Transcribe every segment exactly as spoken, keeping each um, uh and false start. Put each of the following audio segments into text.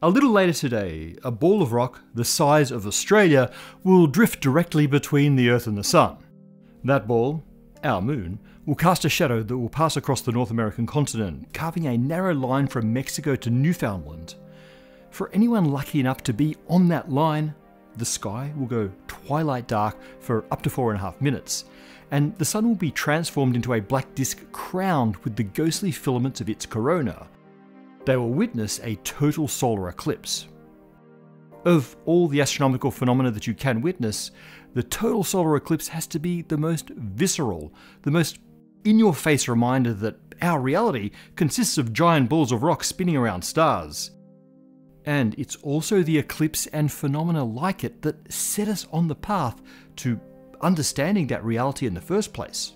A little later today, a ball of rock the size of Australia will drift directly between the Earth and the Sun. That ball, our moon, will cast a shadow that will pass across the North American continent, carving a narrow line from Mexico to Newfoundland. For anyone lucky enough to be on that line, the sky will go twilight dark for up to four and a half minutes, and the sun will be transformed into a black disk crowned with the ghostly filaments of its corona. They will witness a total solar eclipse. Of all the astronomical phenomena that you can witness, the total solar eclipse has to be the most visceral, the most in-your-face reminder that our reality consists of giant balls of rock spinning around stars. And it's also the eclipse and phenomena like it that set us on the path to understanding that reality in the first place.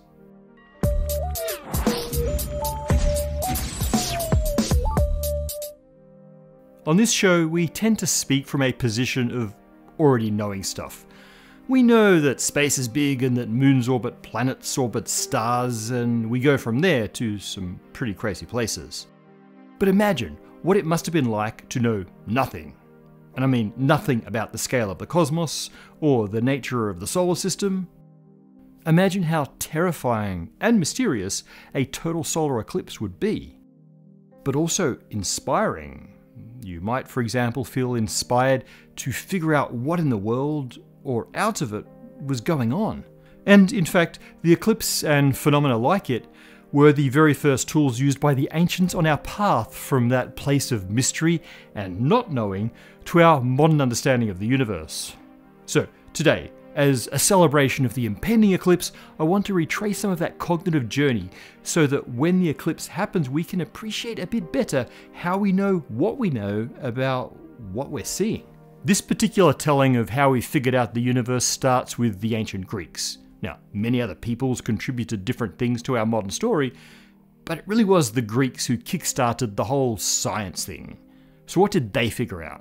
On this show, we tend to speak from a position of already knowing stuff. We know that space is big and that moons orbit planets, orbit stars, and we go from there to some pretty crazy places. But imagine what it must have been like to know nothing. And I mean nothing about the scale of the cosmos or the nature of the solar system. Imagine how terrifying and mysterious a total solar eclipse would be, but also inspiring. You might, for example, feel inspired to figure out what in the world, or out of it, was going on. And in fact, the eclipse and phenomena like it were the very first tools used by the ancients on our path from that place of mystery and not knowing to our modern understanding of the universe. So today, as a celebration of the impending eclipse, I want to retrace some of that cognitive journey so that when the eclipse happens, we can appreciate a bit better how we know what we know about what we're seeing. This particular telling of how we figured out the universe starts with the ancient Greeks. Now, many other peoples contributed different things to our modern story, but it really was the Greeks who kickstarted the whole science thing. So what did they figure out?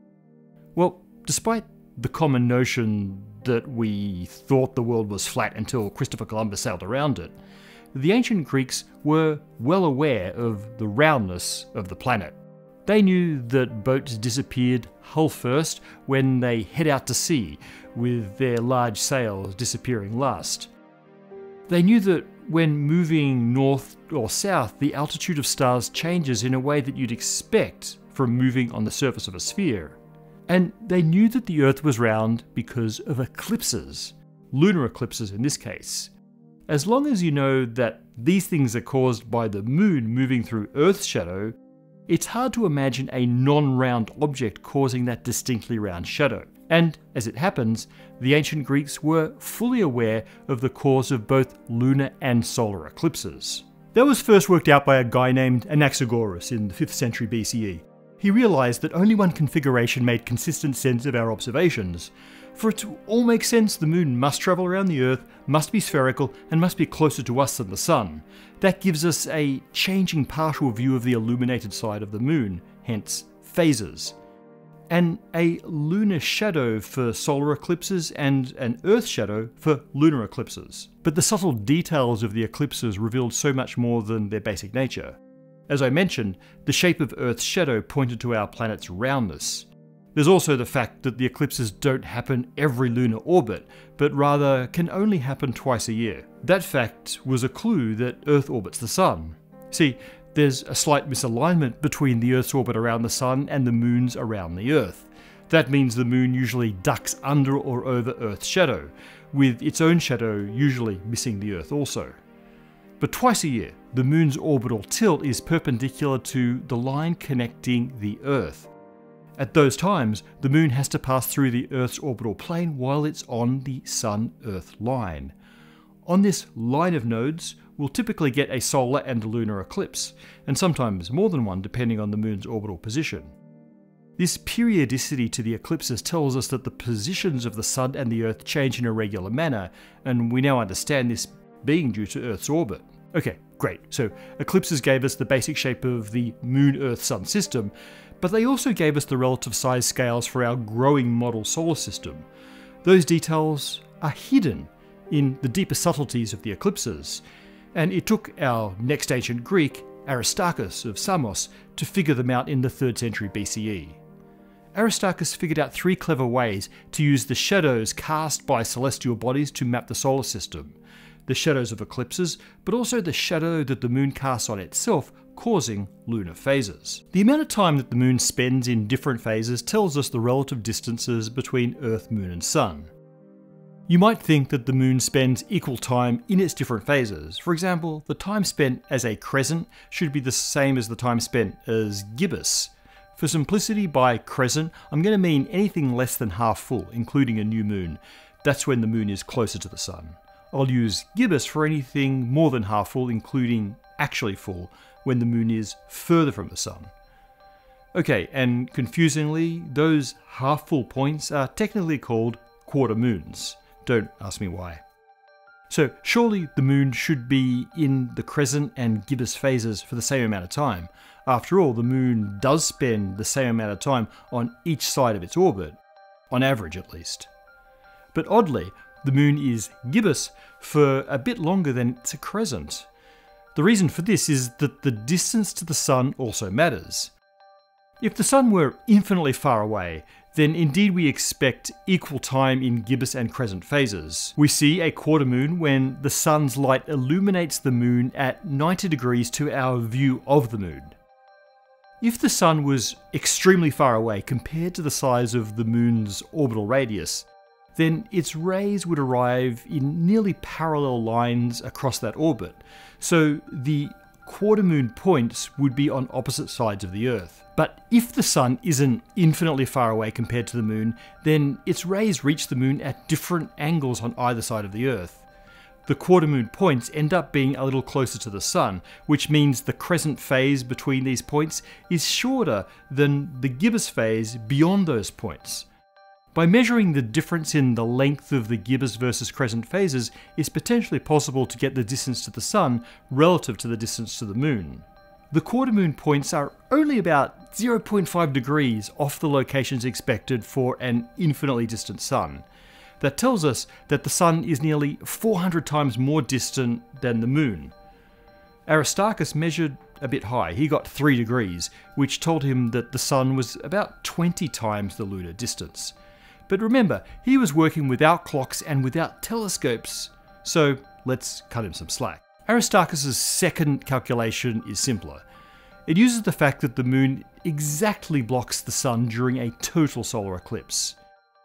Well, despite the common notion that we thought the world was flat until Christopher Columbus sailed around it, the ancient Greeks were well aware of the roundness of the planet. They knew that boats disappeared hull first when they head out to sea, with their large sails disappearing last. They knew that when moving north or south, the altitude of stars changes in a way that you'd expect from moving on the surface of a sphere. And they knew that the Earth was round because of eclipses, lunar eclipses in this case. As long as you know that these things are caused by the moon moving through Earth's shadow, it's hard to imagine a non-round object causing that distinctly round shadow. And as it happens, the ancient Greeks were fully aware of the cause of both lunar and solar eclipses. That was first worked out by a guy named Anaxagoras in the fifth century B C E. He realised that only one configuration made consistent sense of our observations. For it to all make sense, the moon must travel around the Earth, must be spherical, and must be closer to us than the sun. That gives us a changing partial view of the illuminated side of the moon, hence phases. And a lunar shadow for solar eclipses and an Earth shadow for lunar eclipses. But the subtle details of the eclipses revealed so much more than their basic nature. As I mentioned, the shape of Earth's shadow pointed to our planet's roundness. There's also the fact that the eclipses don't happen every lunar orbit, but rather can only happen twice a year. That fact was a clue that Earth orbits the Sun. See, there's a slight misalignment between the Earth's orbit around the Sun and the Moon's around the Earth. That means the Moon usually ducks under or over Earth's shadow, with its own shadow usually missing the Earth also. But twice a year, the Moon's orbital tilt is perpendicular to the line connecting the Earth. At those times, the Moon has to pass through the Earth's orbital plane while it's on the Sun-Earth line. On this line of nodes, we'll typically get a solar and a lunar eclipse, and sometimes more than one depending on the Moon's orbital position. This periodicity to the eclipses tells us that the positions of the Sun and the Earth change in a regular manner, and we now understand this being due to Earth's orbit. Okay, great. So eclipses gave us the basic shape of the Moon-Earth-Sun system, but they also gave us the relative size scales for our growing model solar system. Those details are hidden in the deeper subtleties of the eclipses, and it took our next ancient Greek, Aristarchus of Samos, to figure them out in the third century B C E. Aristarchus figured out three clever ways to use the shadows cast by celestial bodies to map the solar system. The shadows of eclipses, but also the shadow that the moon casts on itself, causing lunar phases. The amount of time that the moon spends in different phases tells us the relative distances between Earth, Moon and Sun. You might think that the moon spends equal time in its different phases. For example, the time spent as a crescent should be the same as the time spent as gibbous. For simplicity, by crescent, I'm going to mean anything less than half full, including a new moon. That's when the moon is closer to the sun. I'll use gibbous for anything more than half full, including actually full, when the moon is further from the sun. Okay, and confusingly, those half full points are technically called quarter moons. Don't ask me why. So surely the moon should be in the crescent and gibbous phases for the same amount of time. After all, the moon does spend the same amount of time on each side of its orbit, on average at least. But oddly, the moon is gibbous for a bit longer than it's a crescent. The reason for this is that the distance to the sun also matters. If the sun were infinitely far away, then indeed we expect equal time in gibbous and crescent phases. We see a quarter moon when the sun's light illuminates the moon at ninety degrees to our view of the moon. If the sun was extremely far away compared to the size of the moon's orbital radius, then its rays would arrive in nearly parallel lines across that orbit, so the quarter moon points would be on opposite sides of the Earth. But if the sun isn't infinitely far away compared to the moon, then its rays reach the moon at different angles on either side of the Earth. The quarter moon points end up being a little closer to the sun, which means the crescent phase between these points is shorter than the gibbous phase beyond those points. By measuring the difference in the length of the gibbous versus crescent phases, it's potentially possible to get the distance to the sun relative to the distance to the moon. The quarter moon points are only about zero point five degrees off the locations expected for an infinitely distant sun. That tells us that the sun is nearly four hundred times more distant than the moon. Aristarchus measured a bit high. He got three degrees, which told him that the sun was about twenty times the lunar distance. But remember, he was working without clocks and without telescopes, so let's cut him some slack. Aristarchus' second calculation is simpler. It uses the fact that the moon exactly blocks the sun during a total solar eclipse,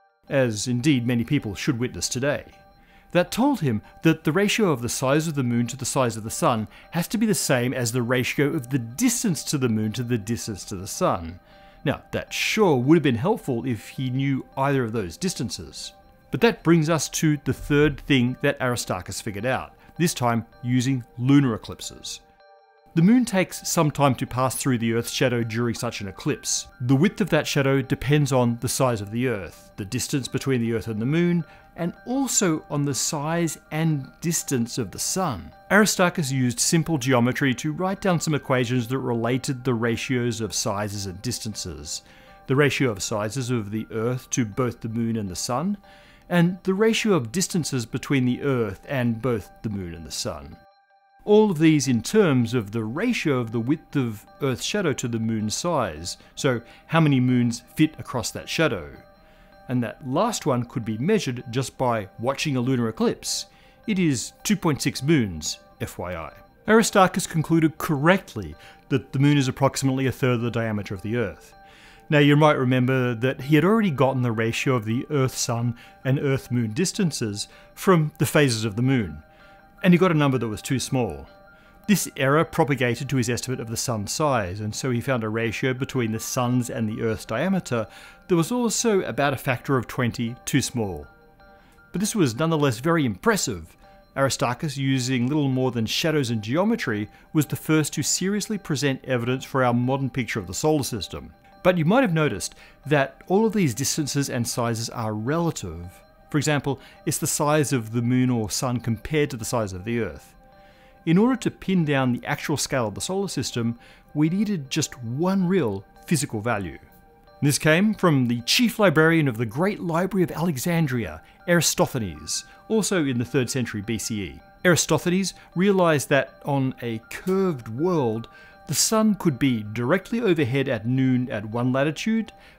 as indeed many people should witness today. That told him that the ratio of the size of the moon to the size of the sun has to be the same as the ratio of the distance to the moon to the distance to the sun. Now, that sure would have been helpful if he knew either of those distances. But that brings us to the third thing that Aristarchus figured out, this time using lunar eclipses. The moon takes some time to pass through the Earth's shadow during such an eclipse. The width of that shadow depends on the size of the Earth, the distance between the Earth and the moon, and also on the size and distance of the sun. Aristarchus used simple geometry to write down some equations that related the ratios of sizes and distances. The ratio of sizes of the Earth to both the moon and the sun, and the ratio of distances between the Earth and both the moon and the sun. All of these in terms of the ratio of the width of Earth's shadow to the moon's size, so how many moons fit across that shadow. And that last one could be measured just by watching a lunar eclipse. It is two point six moons, F Y I. Aristarchus concluded correctly that the moon is approximately a third of the diameter of the Earth. Now you might remember that he had already gotten the ratio of the Earth-Sun and Earth-Moon distances from the phases of the moon, and he got a number that was too small. This error propagated to his estimate of the sun's size, and so he found a ratio between the sun's and the Earth's diameter that was also about a factor of twenty too small. But this was nonetheless very impressive. Aristarchus, using little more than shadows and geometry, was the first to seriously present evidence for our modern picture of the solar system. But you might have noticed that all of these distances and sizes are relative. For example, it's the size of the moon or sun compared to the size of the Earth. In order to pin down the actual scale of the solar system, we needed just one real physical value. This came from the chief librarian of the Great Library of Alexandria, Eratosthenes, also in the third century B C E. Eratosthenes realized that on a curved world, the sun could be directly overhead at noon at one latitude, but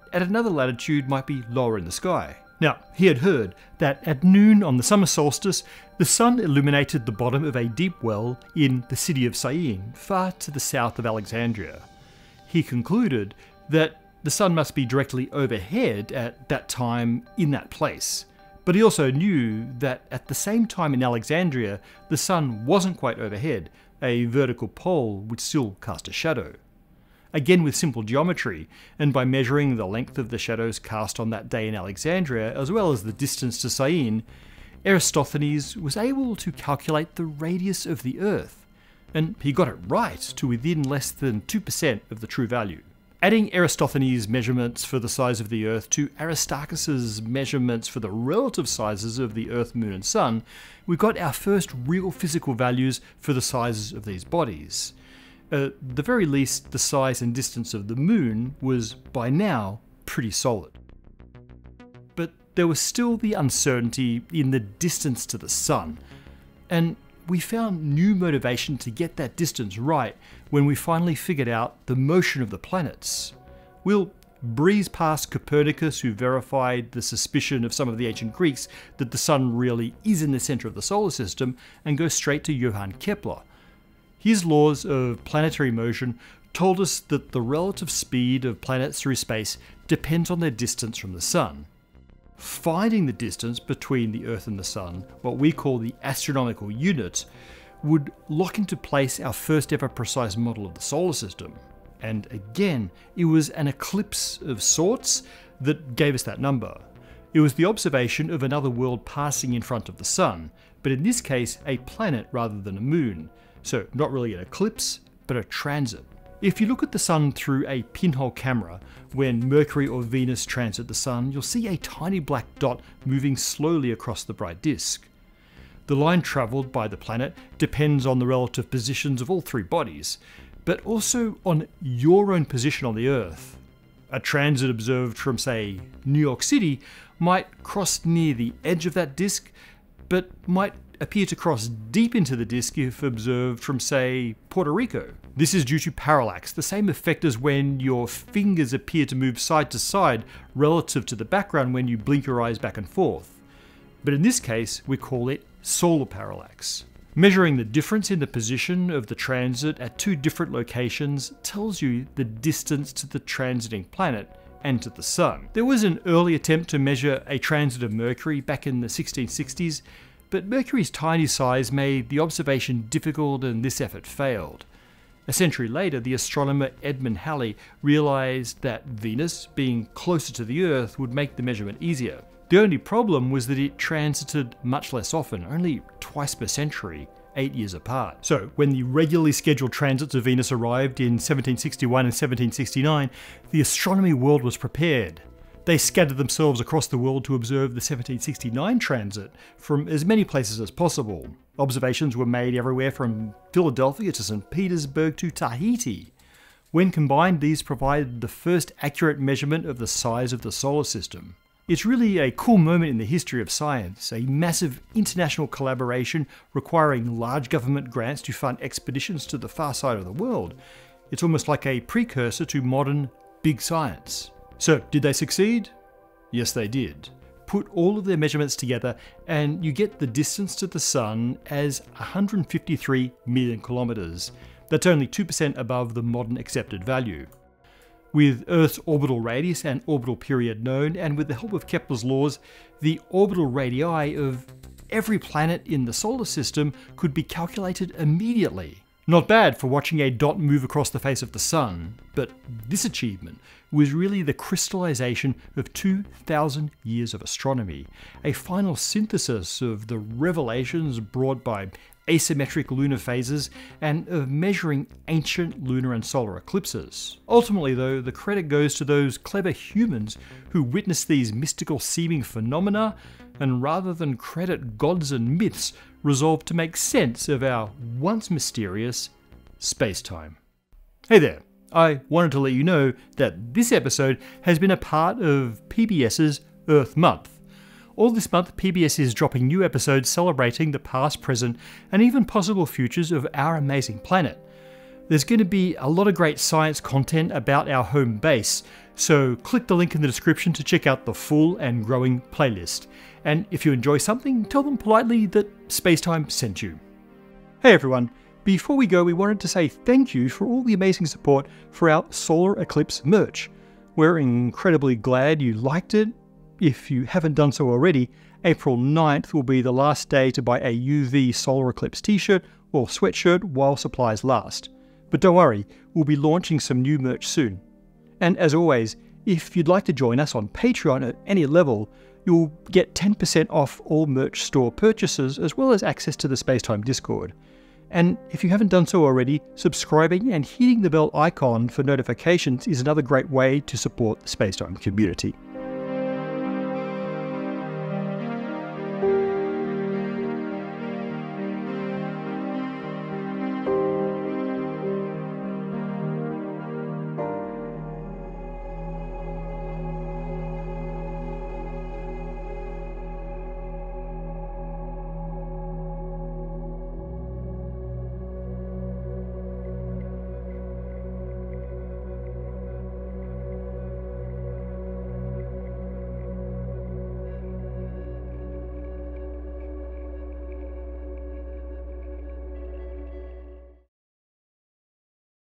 at another latitude might be lower in the sky. Now, he had heard that at noon on the summer solstice, the sun illuminated the bottom of a deep well in the city of Syene, far to the south of Alexandria. He concluded that the sun must be directly overhead at that time in that place. But he also knew that at the same time in Alexandria, the sun wasn't quite overhead. A vertical pole would still cast a shadow. Again with simple geometry, and by measuring the length of the shadows cast on that day in Alexandria, as well as the distance to Syene, Eratosthenes was able to calculate the radius of the Earth, and he got it right to within less than two percent of the true value. Adding Eratosthenes' measurements for the size of the Earth to Aristarchus's measurements for the relative sizes of the Earth, Moon and Sun, we got our first real physical values for the sizes of these bodies. At the very least, the size and distance of the Moon was, by now, pretty solid. But there was still the uncertainty in the distance to the Sun, and we found new motivation to get that distance right when we finally figured out the motion of the planets. We'll breeze past Copernicus, who verified the suspicion of some of the ancient Greeks that the Sun really is in the centre of the solar system, and go straight to Johann Kepler. His laws of planetary motion told us that the relative speed of planets through space depends on their distance from the Sun. Finding the distance between the Earth and the Sun, what we call the astronomical unit, would lock into place our first ever precise model of the solar system. And again, it was an eclipse of sorts that gave us that number. It was the observation of another world passing in front of the Sun, but in this case a planet rather than a moon. So not really an eclipse, but a transit. If you look at the Sun through a pinhole camera, when Mercury or Venus transit the Sun, you'll see a tiny black dot moving slowly across the bright disk. The line travelled by the planet depends on the relative positions of all three bodies, but also on your own position on the Earth. A transit observed from, say, New York City might cross near the edge of that disk, but might appear to cross deep into the disk if observed from, say, Puerto Rico. This is due to parallax, the same effect as when your fingers appear to move side to side relative to the background when you blink your eyes back and forth. But in this case, we call it solar parallax. Measuring the difference in the position of the transit at two different locations tells you the distance to the transiting planet and to the Sun. There was an early attempt to measure a transit of Mercury back in the sixteen sixties, but Mercury's tiny size made the observation difficult and this effort failed. A century later, the astronomer Edmund Halley realised that Venus, being closer to the Earth, would make the measurement easier. The only problem was that it transited much less often, only twice per century, eight years apart. So when the regularly scheduled transits of Venus arrived in seventeen sixty-one and seventeen sixty-nine, the astronomy world was prepared. They scattered themselves across the world to observe the seventeen sixty-nine transit from as many places as possible. Observations were made everywhere from Philadelphia to Saint Petersburg to Tahiti. When combined, these provided the first accurate measurement of the size of the solar system. It's really a cool moment in the history of science, a massive international collaboration requiring large government grants to fund expeditions to the far side of the world. It's almost like a precursor to modern big science. So, did they succeed? Yes, they did. Put all of their measurements together and you get the distance to the Sun as one hundred fifty-three million kilometers. That's only two percent above the modern accepted value. With Earth's orbital radius and orbital period known, and with the help of Kepler's laws, the orbital radii of every planet in the solar system could be calculated immediately. Not bad for watching a dot move across the face of the Sun, but this achievement was really the crystallization of two thousand years of astronomy, a final synthesis of the revelations brought by asymmetric lunar phases and of measuring ancient lunar and solar eclipses. Ultimately though, the credit goes to those clever humans who witnessed these mystical seeming phenomena and rather than credit gods and myths, resolved to make sense of our once mysterious space-time. Hey there, I wanted to let you know that this episode has been a part of PBS's Earth Month. All this month, P B S is dropping new episodes celebrating the past, present, and even possible futures of our amazing planet. There's going to be a lot of great science content about our home base, So click the link in the description to check out the full and growing playlist. And if you enjoy something, tell them politely that Spacetime sent you. Hey everyone, before we go we wanted to say thank you for all the amazing support for our Solar Eclipse merch. We're incredibly glad you liked it. If you haven't done so already, April ninth will be the last day to buy a U V Solar Eclipse t-shirt or sweatshirt while supplies last. But don't worry, we'll be launching some new merch soon. And as always, if you'd like to join us on Patreon at any level, you'll get ten percent off all merch store purchases as well as access to the Spacetime Discord. And if you haven't done so already, subscribing and hitting the bell icon for notifications is another great way to support the Spacetime community.